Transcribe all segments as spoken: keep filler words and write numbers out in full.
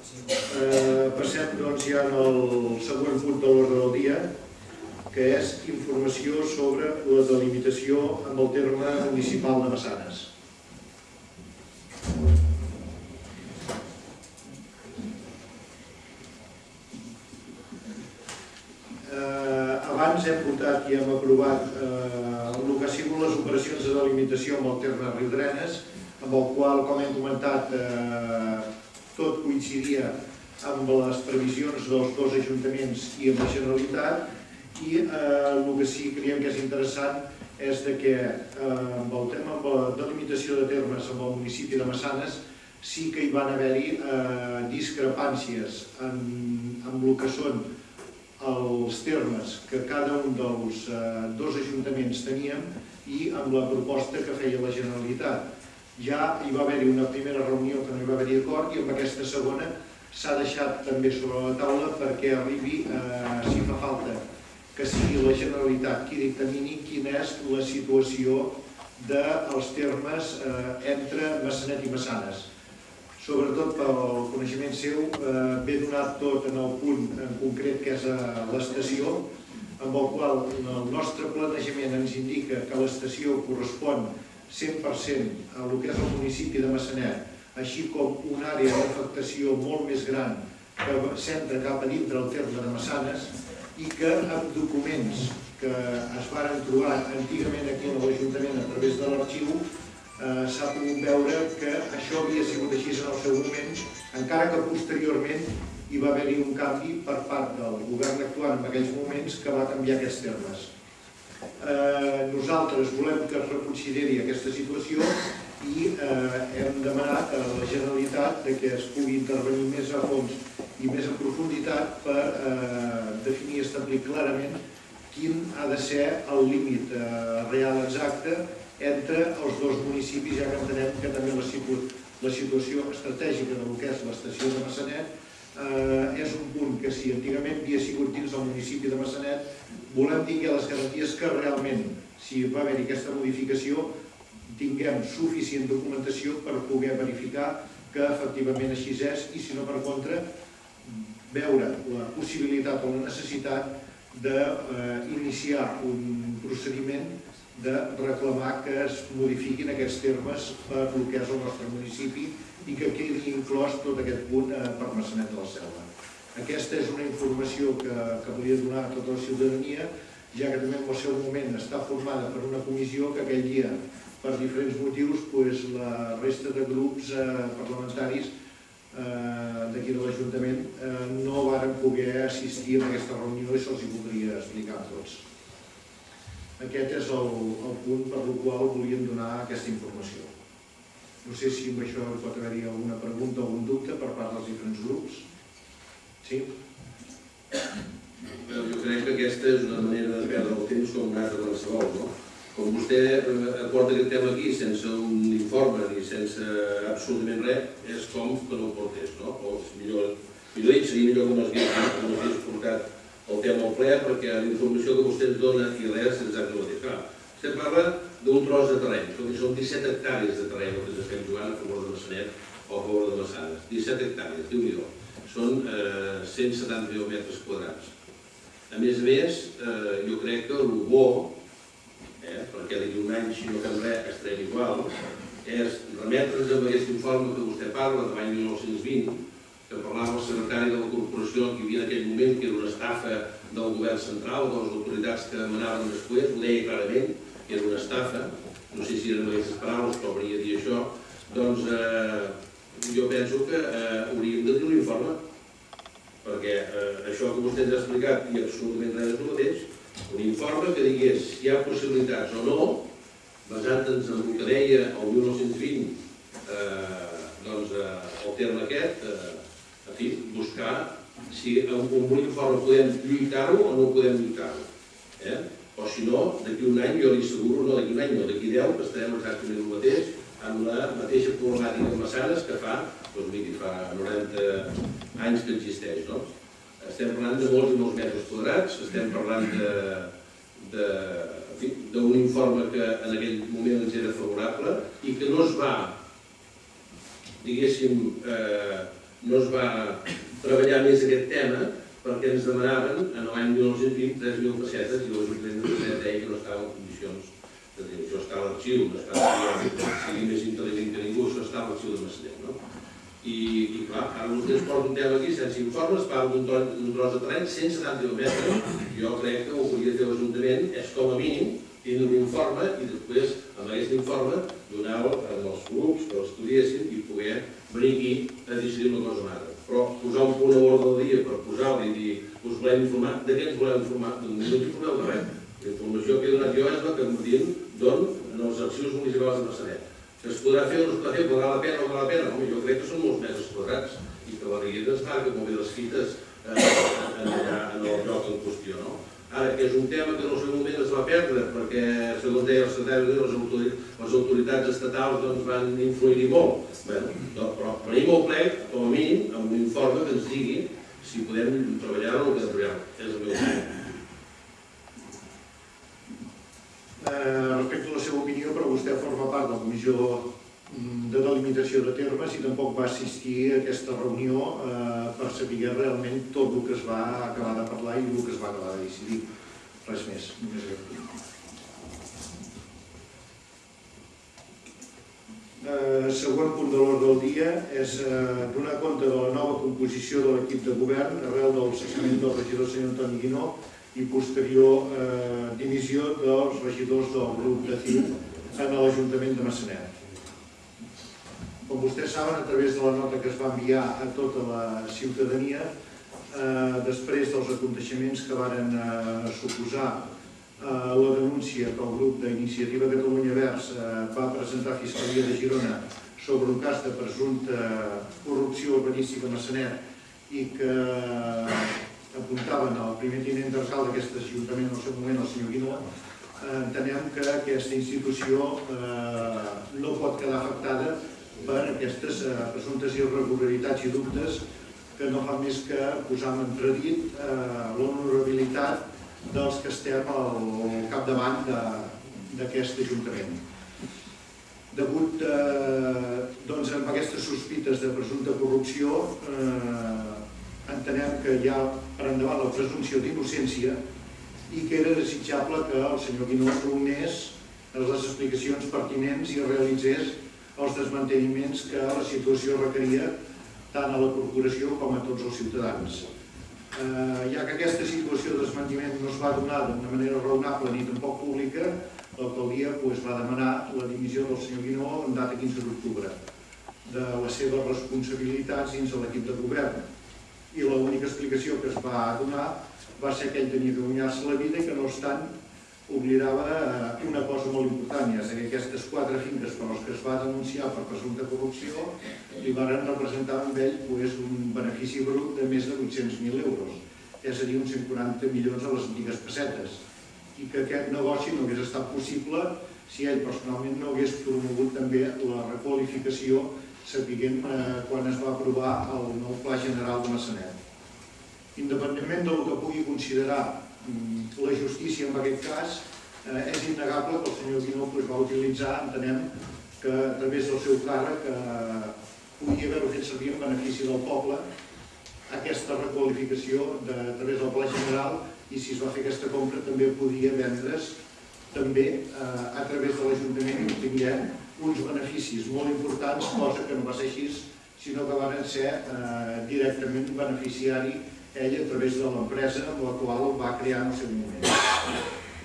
Passem doncs ja al següent punt de l'ordre del dia, que és informació sobre la delimitació amb el terme municipal de Massanes. Abans hem votat i hem aprovat el que ha sigut les operacions de delimitació amb el terme Riudrenes, amb el qual, com hem comentat, tot coincidia amb les previsions dels dos ajuntaments i amb la Generalitat, i el que sí que creiem que és interessant és que amb el tema de la delimitació de termes amb el municipi de Massanes sí que hi van haver-hi discrepàncies amb el que són els termes que cada un dels dos ajuntaments teníem i amb la proposta que feia la Generalitat. Ja hi va haver-hi una primera reunió que no hi va haver-hi acord i amb aquesta segona s'ha deixat també sobre la taula perquè arribi, si fa falta, que sigui la Generalitat qui dictamini quina és la situació dels termes entre Massanet i Massanes. Sobretot pel coneixement seu, ve donat tot en el punt en concret que és l'estació, amb el qual el nostre planejament ens indica que l'estació correspon cent per cent a el que és el municipi de Massanet, així com una àrea d'afectació molt més gran que s'entra cap a dintre el terme de Massanes i que amb documents que es van trobar antigament aquí a l'Ajuntament a través de l'arxiu s'ha pogut veure que això havia sigut així en el seu moment, encara que posteriorment hi va haver-hi un canvi per part del govern actual en aquells moments que va canviar aquests termes. Nosaltres volem que es reconsideri aquesta situació i hem demanat a la Generalitat que es pugui intervenir més a fons i més en profunditat per definir i establir clarament quin ha de ser el límit real exacte entre els dos municipis, ja que entenem que també la situació estratègica del que és l'estació de Massanet és un punt que si antigament havia sigut dins del municipi de Massanet, volem tinguer les garanties que realment, si va haver-hi aquesta modificació, tinguem suficient documentació per poder verificar que efectivament així és i, si no per contra, veure la possibilitat o la necessitat d'iniciar un procediment de reclamar que es modifiquin aquests termes per el que és el nostre municipi i que quedi inclòs tot aquest punt per Massanet de la Selva. Aquesta és una informació que volia donar a tota la ciutadania, ja que també en el seu moment està formada per una comissió que aquell dia, per diferents motius, la resta de grups parlamentaris d'aquí de l'Ajuntament no varen poder assistir a aquesta reunió i se'ls voldria explicar a tots. Aquest és el punt per el qual volíem donar aquesta informació. No sé si amb això pot haver-hi alguna pregunta o algun dubte per part dels diferents grups. Sí? Jo crec que aquesta és una manera de perdre el temps com un altre qualsevol, no? Com vostè aporta aquest tema aquí sense un informe ni sense absolutament res, és com que no ho portés, no? O millor dit, seria millor que no hagués portat el tema al ple, perquè la informació que vostè ens dona i res és exactament el mateix. Clar, vostè parla d'un tros de terreny, són disset hectàrees de terreny que ens estem jugant a favor de Massanet o a favor de Massanes. disset hectàrees, Déu-n'hi-do. Són cent setanta-deu metres quadrats. A més a més, jo crec que el bo, perquè d'aquí un any, si no fem res, estarem igual, és remetre's amb aquest informe que vostè parla de l'any mil nou-cents vint, que parlava el secretari de la corporació que hi havia en aquell moment, que era una estafa del govern central, de les autoritats que manaven després, ho deia clarament, que era una estafa, no sé si eren aquestes paraules, però venia a dir això, doncs jo penso que hauríem de tenir un informe, perquè això que vostè ens ha explicat i absolutament res és el mateix, un informe que digués si hi ha possibilitats o no, basant-nos en el que deia el mil nou-cents vint, doncs el terme aquest, en fi, buscar si amb un informe podem lluitar-ho o no podem lluitar-ho. O si no, d'aquí un any, jo li asseguro, no d'aquí un any, no d'aquí deu, que estarem exactament el mateix, amb la mateixa problemàtica de Massanes que fa, doncs miri, fa noranta anys que existeix, no? Estem parlant de molts i molts metres quadrats, estem parlant d'un informe que en aquell moment ens era favorable i que no es va, diguéssim, no es va treballar més aquest tema perquè ens demanaven en l'any mil nou-cents vint tres mil pessetes i l'Ajuntament de Massanet deia que no estava en condicions de dir, això està a l'arxiu, no està sigui més intel·ligent que ningú, això està a l'arxiu de Massanet, no? I, i clar, ara vostès porten un tema aquí sense informes, parlen d'un tros de terreny, cent setanta metres, jo crec que ho podria fer l'Ajuntament, és com a mínim, tindre un informe i després, amb aquest informe, donar-lo als grups que l'estudiessin i poder venir aquí a decidir una cosa o una altra. Però posar un punt a l'ordre del dia per posar-li i dir, us volem informar, de què ens volem informar? No ens informeu de res. La informació que he donat jo és la que em dient d'on en els arxius municipals de Massanet. Que es podrà fer o no es podrà fer, podrà la pena o no la pena? Home, jo crec que són molts metres quadrats i que la Riera es marca molt bé les fites en el lloc en qüestió, no? Ara, que és un tema que en el seu moment es va perdre perquè, segons deia el secretari, les autoritats estatals van influir-hi molt. Però venim al ple, com a mínim, amb un informe que ens digui si podem treballar o no podem treballar. És el meu opinió. Respecte a la seva opinió, però vostè forma part de la Comissió de Delimitació de Termes i tampoc va assistir a aquesta reunió per saber realment tot el que es va acabar de parlar i el que es va acabar de decidir. Res més, només aquí. Següent punt de l'ordre del dia és donar compte de la nova composició de l'equip de govern arrel del cessament del regidor senyor Antoni Guinó i posterior dimissió dels regidors del grup de C I U en l'Ajuntament de Massanet. Com vostès saben, a través de la nota que es va enviar a tota la ciutadania, després dels aconteixements que varen suposar la denúncia que el grup d'Iniciativa Catalunya Verds va presentar a Fiscalia de Girona sobre un cas de presumpta corrupció urbanística a Massanet i que apuntaven al primer tinent d'alcalde d'aquest ajuntament en el seu moment, el senyor Guinó, entenem que aquesta institució no pot quedar afectada per aquestes presumptes irregularitats i dubtes que no fa més que posar en entredit l'honorabilitat dels que estem al capdavant d'aquest ajuntament. Degut a aquestes sospites de presumpta corrupció, entenem que hi ha per endavant la presumpció d'innocència i que era desitjable que el senyor Guinó donés les explicacions pertinents i realitzés els desmantellaments que la situació requeria tant a la corporació com a tots els ciutadans. Ja que aquesta situació de desmantellament no es va donar d'una manera raonable ni tampoc pública, l'alcaldia va demanar la dimissió del senyor Guinó en data quinze d'octubre de les seves responsabilitats dins de l'equip de govern. I l'única explicació que es va donar va ser que ell tenia que guanyar-se la vida i que no obstant oblidava una cosa molt important, és que aquestes quatre finques per les que es va denunciar per presumpta corrupció li van representar amb ell un benefici brut de més de vuit-cents mil euros, és a dir, uns cent quaranta milions a les antigues pessetes, i que aquest negoci no hagués estat possible si ell personalment no hagués promogut també la requalificació sapiguent quan es va aprovar el nou Pla General de Massanet. Independentment del que pugui considerar la justícia en aquest cas, és innegable que el senyor Guinó va utilitzar, entenem, que a través del seu càrrec pugui haver-ho fet servir en benefici del poble aquesta requalificació a través del Pla General i si es va fer aquesta compra també podia vendre's també a través de l'Ajuntament i obtinguem uns beneficis molt importants, cosa que no va ser així, sinó que van ser directament beneficiari ell a través de l'empresa amb la qual va crear en el seu moment.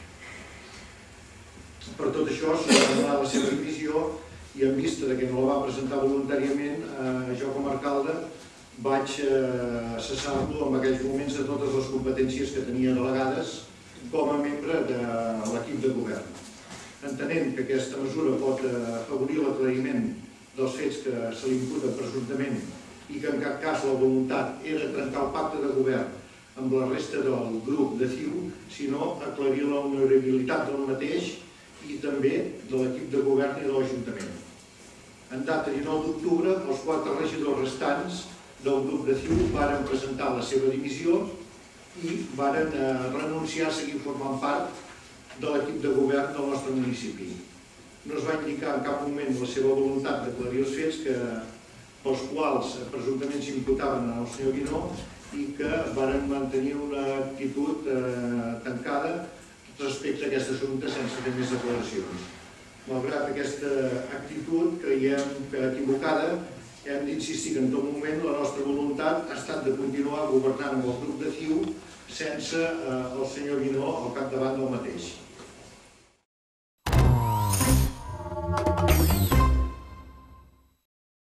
Per tot això, s'ha de donar la seva dimissió i en vista que no la va presentar voluntàriament, jo com a alcalde vaig cessar-lo en aquells moments de totes les competències que tenia delegades com a membre de l'equip de govern. Entenent que aquesta mesura pot afavorir l'aclariment dels fets que se li imputa presumptament i que en cap cas la voluntat era trencar el pacte de govern amb la resta del grup de C I U, sinó aclarir l'honorabilitat del mateix i també de l'equip de govern i de l'Ajuntament. En data dinou d'octubre, els quatre regidors restants del grup de C I U varen presentar la seva dimissió i varen renunciar a seguir formant part de l'equip de govern del nostre municipi. No es va indicar en cap moment la seva voluntat d'aclarir els fets que pels quals presumptament s'imputaven al senyor Guinó i que varen mantenir una actitud tancada respecte a aquest assumpte sense fer més declaracions. Malgrat aquesta actitud, creiem que equivocada, hem d'insistir que en tot moment la nostra voluntat ha estat de continuar governant amb el grup de C I U sense el senyor Guinó al capdavant del mateix.